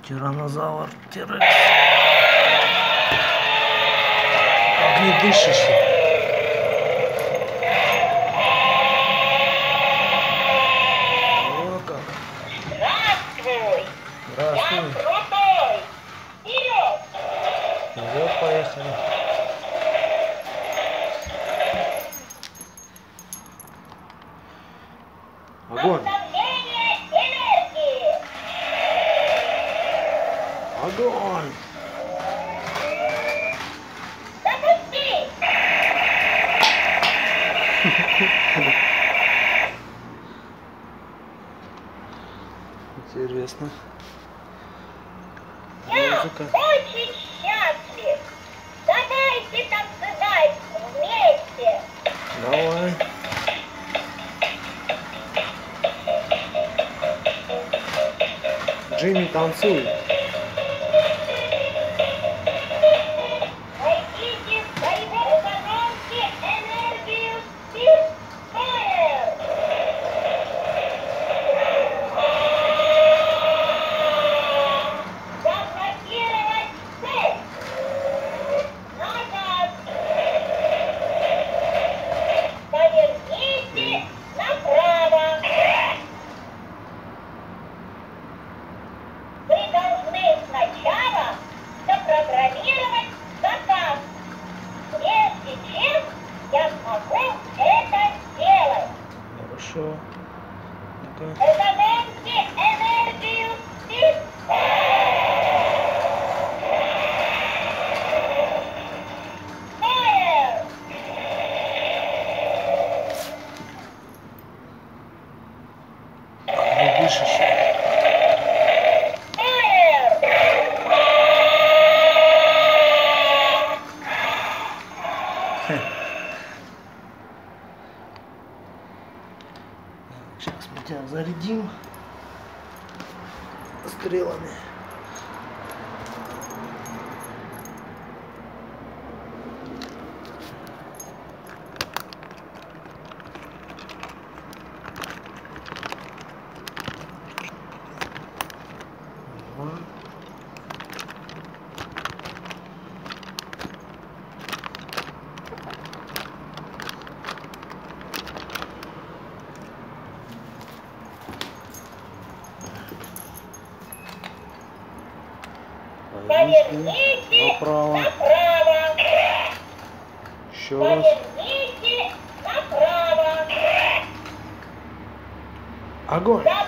Тираннозавр Терекс. Огнедышащий. О, как. Здравствуй! Здравствуй. Я крутой! Вперед! Вперед, поехали. Огонь. Обновление энергии! Огонь. Запусти! Интересно. Я Музыка. очень счастлив! Давайте танцевать вместе! Давай. Джимми, танцуй. Найдите в боевой установке энергию Spitfire! Заблокировать цель! Назад! Поверните направо! Вы должны сначала запрограммировать заказ, прежде чем я смогу это сделать. Хорошо. Ну-ка. Экономьте энергию Fire! Огнедышащий. Fire! Сейчас мы тебя зарядим стрелами. Ага. Поверните Направо. направо! Еще раз. Поверните направо! Огонь.